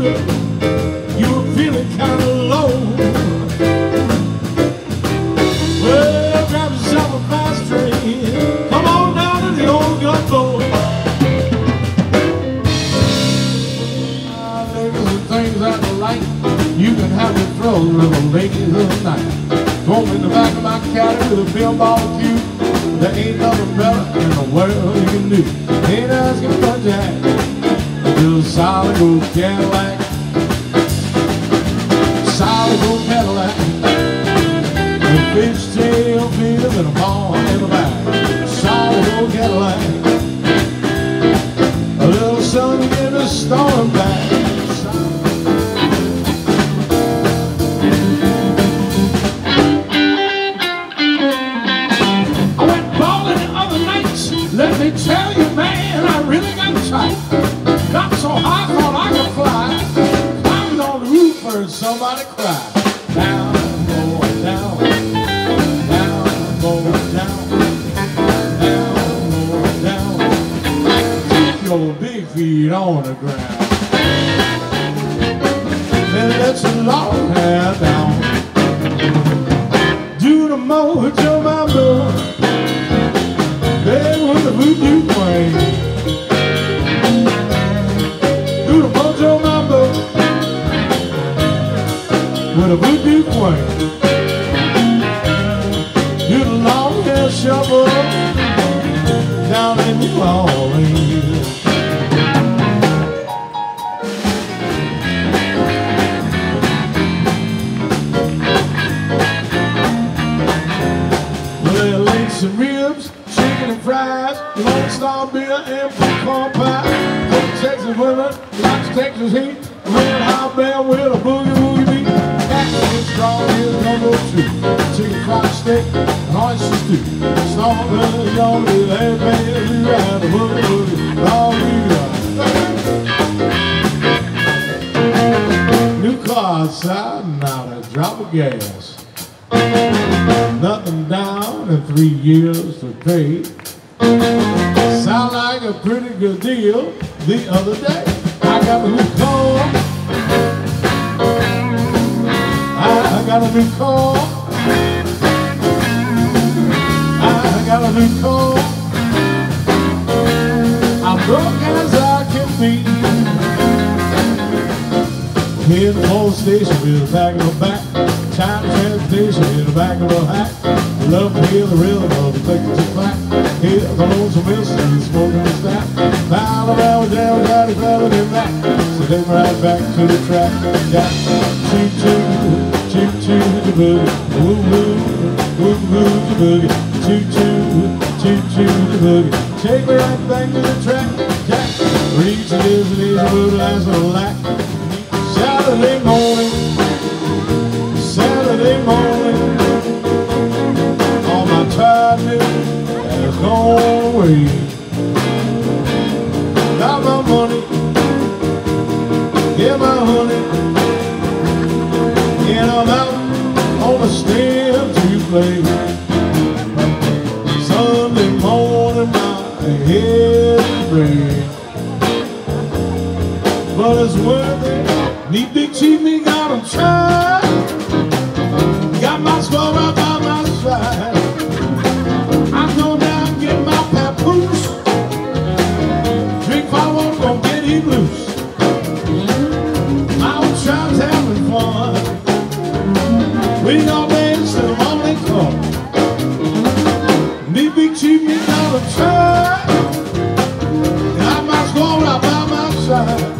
you were feeling kind of low. Well, grab yourself a fast train, come on down to the old gunboat. There's the things I like. You can have your throws with the ladies of the night. Throw me in the back of my caddy with a pinball cue. There ain't nothing better in the world you can do. Ain't asking for jack, just a solid gold Cadillac. Solid gold Cadillac. With fishtail feelers and a ball in the back. Solid gold Cadillac. A little sun in the storm back. Let me tell you, man, I really got tight. Got so high, thought I could fly. Climbing on the roof, heard somebody cry. Down, going down, down, going down, down, going down. Keep your big feet on the ground. Then let your long hair down. Do the mojo mambo. Hey, with the voodoo queen. Do the mojo mambo with a voodoo queen. Do the long hair shuffle down in New Orleans. Well, they'll lay some ribs, chicken and fries, Lone Star beer and pecan pie. For the Texas women, lots of Texas heat, red hot bell with a boogie woogie beat. Catfish, strawberries, gumbo too, chicken fried steak, and oyster stew. Strawberries, y'all do that, baby, we ride the boogie woogie, all we got. New car outside, not a drop of gas. Nothing down in 3 years to pay. Sound like a pretty good deal. The other day I got a new car. I got a new car. I got a new car. I'm broke as I can be. Hit the whole station with the back of the back. China transportation in the back of the hack. Love to hear the rhythm of the click to clap. Hear the lonesome whistle and smoking the stack. Pile around down, daddy felling him back. So then right back to the track. Got choo choo, choo choo the boogie. Woo woo, woo woo the boogie. Choo choo, choo choo the boogie. Take me right back to the track. Jack, reach it is an easy move, that's a lack. Saturday morning. Saturday morning, all my tired living has gone away. Got my money, get my honey, and I'm out on the step to play. Sunday morning, my head is gray, but it's worth it. Need big cheap, me got 'em tried. Got my squad right by my side. I'm going down and get my papoose. Drink 5 water, gonna get him loose. My old child's having fun. We gon' dance till the morning come. Me big chief, me got 'em tried. Got my squad right by my side.